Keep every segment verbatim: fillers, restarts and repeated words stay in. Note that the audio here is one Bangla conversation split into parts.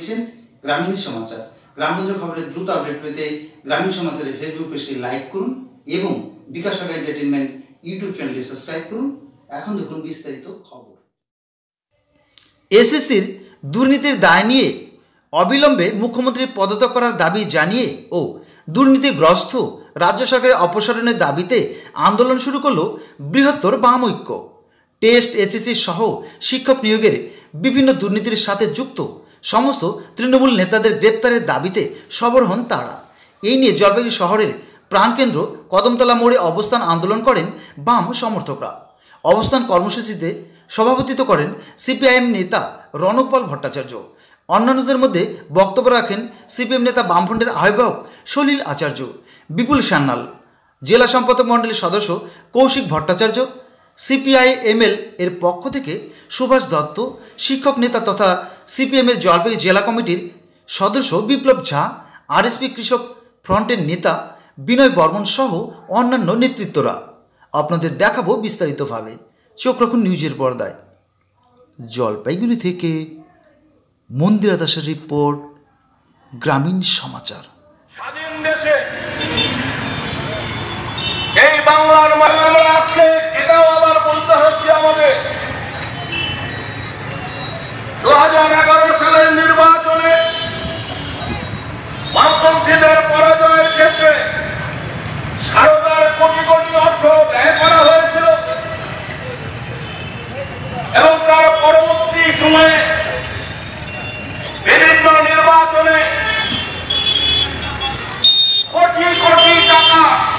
দেখছেন গ্রামীণ সমাচার। গ্রামগঞ্জের খবরের দ্রুত আপডেট পেতে গ্রামীণ সমাচারের ফেসবুক পেজটি লাইক করুন এবং বিকাশ এন্টারটেনমেন্ট ইউটিউব চ্যানেলটি সাবস্ক্রাইব করুন। এখন দেখুন বিস্তারিত খবর। এসএসসির দুর্নীতির দায় নিয়ে অবিলম্বে মুখ্যমন্ত্রীর পদত্যাগ করার দাবি জানিয়ে ও দুর্নীতিগ্রস্ত রাজ্য সরকারের অপসারণের দাবিতে আন্দোলন শুরু করল বৃহত্তর বাম ঐক্য। টেস্ট, এসএসসি সহ শিক্ষক নিয়োগের বিভিন্ন দুর্নীতির সাথে যুক্ত সমস্ত তৃণমূল নেতাদের গ্রেপ্তারের দাবিতে সরব হন তারা। এই নিয়ে জলপাইগুড়ি শহরের প্রাণকেন্দ্র কদমতলা মোড়ে অবস্থান আন্দোলন করেন বাম সমর্থকরা। অবস্থান কর্মসূচিতে সভাপতিত্ব করেন সিপিআইএম নেতা রণকপাল ভট্টাচার্য। অন্যান্যদের মধ্যে বক্তব্য রাখেন সিপিএম নেতা বামফ্রন্টের আহ্বায়ক সলিল আচার্য, বিপুল সান্যাল, জেলা সম্পাদক মণ্ডলীর সদস্য কৌশিক ভট্টাচার্য, সিপিআইএমএল এর পক্ষ থেকে সুভাষ দত্ত, শিক্ষক নেতা তথা সিপিএমের জলপাইগুড়ি জেলা কমিটির সদস্য বিপ্লব ঝা, আরএসপি কৃষক ফ্রন্টের নেতা বিনয় বর্মন সহ অন্যান্য নেতৃত্বরা। আপনাদের দেখাবো বিস্তারিতভাবে, চোখ রাখুন নিউজের পর্দায়। জলপাইগুড়ি থেকে মন্দিরা দাসের রিপোর্ট, গ্রামীণ সমাচার। স্বাধীন দেশে এই বাংলার মানুষরা আজকে এটাও আবার বলতে হচ্ছে আমাদের দু হাজার এগারো সালের নির্বাচনে বামপন্থীদের পরাজয়ের ক্ষেত্রে সারদার কোটি কোটি অর্থ ব্যয় করা হয়েছিল এবং তার পরবর্তী সময়ে বিভিন্ন নির্বাচনে কোটি কোটি টাকা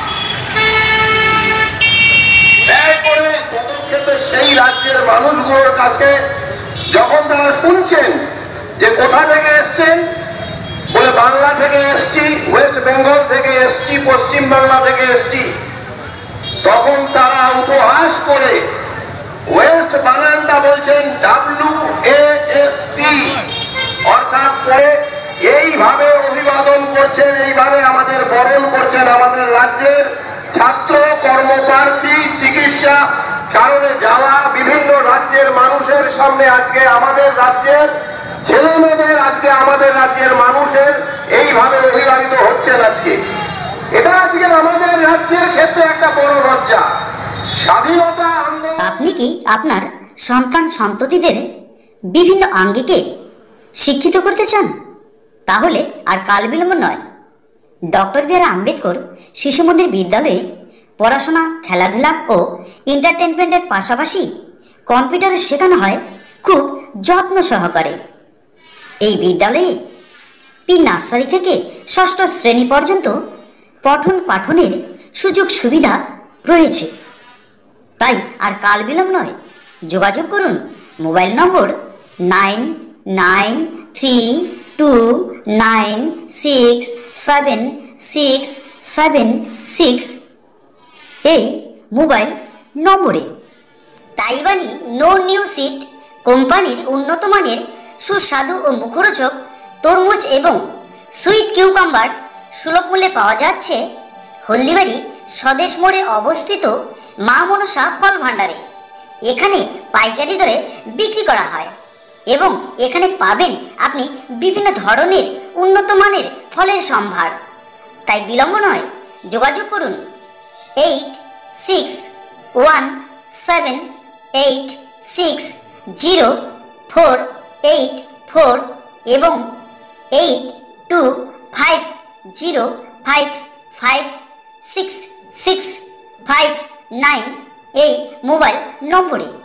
ব্যয় করে পদক্ষেপে সেই রাজ্যের মানুষগুলোর কাছে যখন তারা শুনছেন যে কোথা থেকে এসছেন, বলে বাংলা থেকে এসছি, ওয়েস্ট বেঙ্গল থেকে এসছি, পশ্চিম বাংলা থেকে এসছি, তখন তারা উপহাস করে ওয়েস্ট বানানটা বলছেন ডাব্লিউ এ এস টি, অর্থাৎ করে এইভাবে অভিবাদন করছেন, এইভাবে আমাদের বরণ করছেন আমাদের রাজ্যের ছাত্র, কর্মপ্রার্থী, চিকিৎসা কারণে যাওয়া বিভিন্ন রাজ্যের মানুষের সামনে আজকে আমাদের রাজ্যের ছেলে মেয়েদের, আজকে আমাদের রাজ্যের মানুষের এইভাবে অভিবাদিত হচ্ছেন। আজকে এটা আজকে আমাদের রাজ্যের ক্ষেত্রে একটা বড় লজ্জা। স্বাধীনতা আন্দোলন। আপনি কি আপনার সন্তান সন্ততিদের বিভিন্ন আঙ্গিকে শিক্ষিত করতে চান? তাহলে আর কাল বিলম্ব নয়, ডক্টর বি আর আম্বেদকর শিশু মন্দির বিদ্যালয়ে পড়াশোনা, খেলাধুলা ও এন্টারটেনমেন্টের পাশাপাশি কম্পিউটারও শেখানো হয় খুব যত্ন সহকারে। এই বিদ্যালয়ে প্রি নার্সারি থেকে ষষ্ঠ শ্রেণী পর্যন্ত পঠন পাঠনের সুযোগ সুবিধা রয়েছে। তাই আর কাল বিলম্ব নয়, যোগাযোগ করুন mobile number nine nine three two nine six seven six seven six এই মোবাইল নম্বরে। তাইওয়ানি নো নিউ সিড কোম্পানির উন্নত মানের সুস্বাদু ও মুখরোচক তরমুজ এবং সুইট কিউকাম্বার সুলভ মূল্যে পাওয়া যাচ্ছে হলদিবাড়ি স্বদেশ মোড়ে অবস্থিত মা মনসা ফল ভাণ্ডারে। এখানে পাইকারি দরে বিক্রি করা হয় এবং এখানে পাবেন আপনি বিভিন্ন ধরনের উন্নত মানের ফলের সম্ভার। তাই বিলম্ব নয়, যোগাযোগ করুন eight six one seven eight six zero four eight four এবং eight two five zero five five six six five nine এই মোবাইল নম্বরে।